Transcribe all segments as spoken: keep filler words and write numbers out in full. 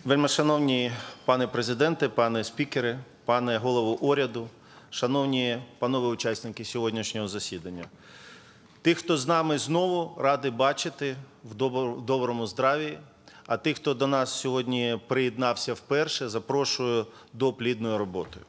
Вельмишановні пане президенте, пане спікери, пане голово уряду, шановні панове учасники сьогоднішнього засідання. Тих, хто з нами знову, радий бачити в доброму здраві, а тих, хто до нас сьогодні приєднався вперше, запрошую до плідної роботи.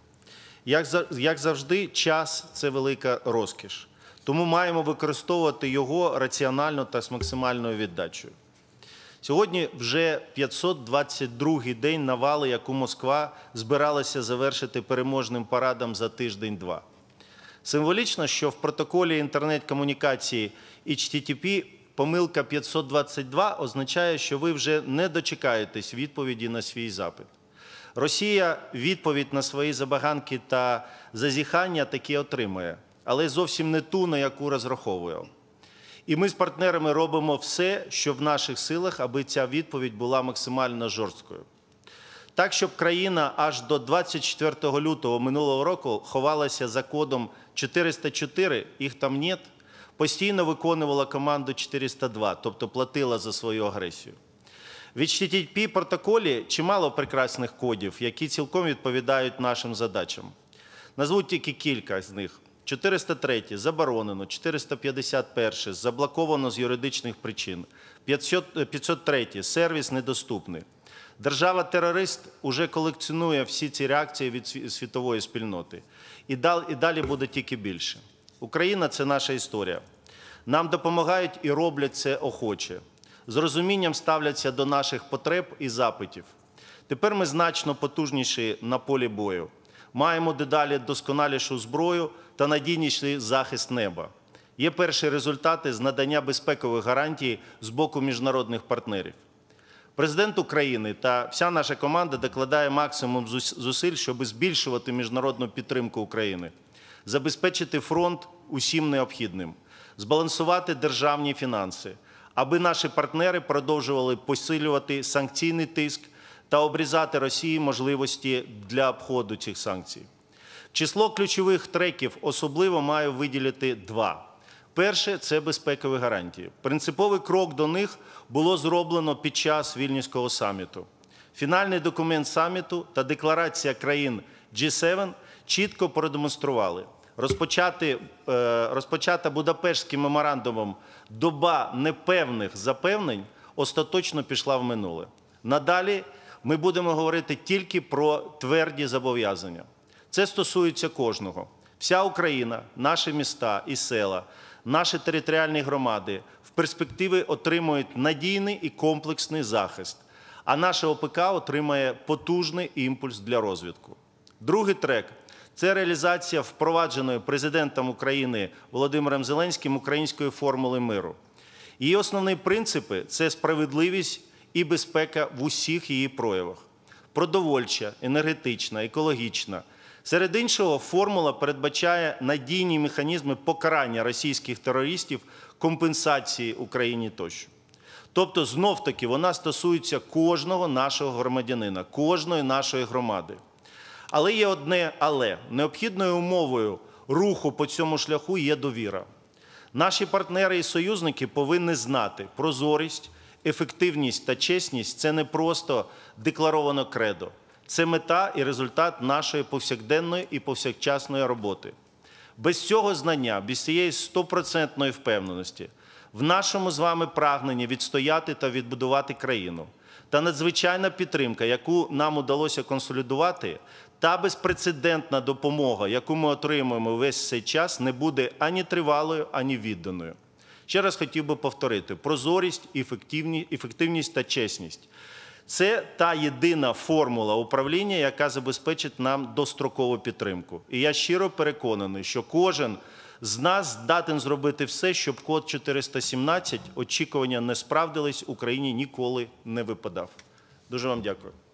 Як завжди, час – це велика розкіш, тому маємо використовувати його раціонально та з максимальною віддачею. Сьогодні вже п'ятсот двадцять другий день навали, яку Москва збиралася завершити переможним парадом за тиждень-два. Символічно, що в протоколі інтернет-комунікації ейч ті ті пі помилка п'ятсот двадцять два означає, що ви вже не дочекаєтесь відповіді на свій запит. Росія відповідь на свої забаганки та зазіхання таки отримує, але зовсім не ту, на яку розраховує. І ми з партнерами робимо все, що в наших силах, аби ця відповідь була максимально жорсткою. Так, щоб країна аж до двадцять четвертого лютого минулого року ховалася за кодом чотириста чотири, їх там нет, постійно виконувала команду чотириста два, тобто платила за свою агресію. В ейч ті ті пі протоколі чимало прекрасних кодів, які цілком відповідають нашим задачам. Назву тільки кілька з них. чотириста третій – заборонено, чотириста п'ятдесят перший – заблоковано з юридичних причин, п'ятсот третій – сервіс недоступний. Держава-терорист уже колекціонує всі ці реакції від світової спільноти. І далі буде тільки більше. Україна – це наша історія. Нам допомагають і роблять це охоче. З розумінням ставляться до наших потреб і запитів. Тепер ми значно потужніші на полі бою. Маємо дедалі досконалішу зброю та надійніший захист неба. Є перші результати з надання безпекових гарантій з боку міжнародних партнерів. Президент України та вся наша команда докладає максимум зусиль, щоб збільшувати міжнародну підтримку України, забезпечити фронт усім необхідним, збалансувати державні фінанси, аби наші партнери продовжували посилювати санкційний тиск та обрізати Росії можливості для обходу цих санкцій. Число ключових треків особливо маю виділити два. Перше – це безпекові гарантії. Принциповий крок до них було зроблено під час Вільнюського саміту. Фінальний документ саміту та декларація країн джі сім чітко продемонстрували. Розпочати, розпочата Будапештським меморандумом доба непевних запевнень остаточно пішла в минуле. Надалі ми будемо говорити тільки про тверді зобов'язання. Це стосується кожного. Вся Україна, наші міста і села, наші територіальні громади в перспективі отримують надійний і комплексний захист, а наша о пе ка отримає потужний імпульс для розвитку. Другий трек – це реалізація впровадженої президентом України Володимиром Зеленським української формули миру. Її основні принципи – це справедливість і безпека в усіх її проявах. Продовольча, енергетична, екологічна. Серед іншого, формула передбачає надійні механізми покарання російських терористів, компенсації Україні тощо. Тобто, знов-таки, вона стосується кожного нашого громадянина, кожної нашої громади. Але є одне «але». Необхідною умовою руху по цьому шляху є довіра. Наші партнери і союзники повинні знати прозорість, ефективність та чесність – це не просто декларовано кредо. Це мета і результат нашої повсякденної і повсякчасної роботи. Без цього знання, без цієї стопроцентної впевненості в нашому з вами прагненні відстояти та відбудувати країну та надзвичайна підтримка, яку нам удалося консолідувати, та безпрецедентна допомога, яку ми отримуємо весь цей час, не буде ані тривалою, ані відданою. Ще раз хотів би повторити: прозорість, ефективність та чесність – це та єдина формула управління, яка забезпечить нам дострокову підтримку. І я щиро переконаний, що кожен з нас здатен зробити все, щоб код чотириста сімнадцять, очікування не справдились, Україні ніколи не випадав. Дуже вам дякую.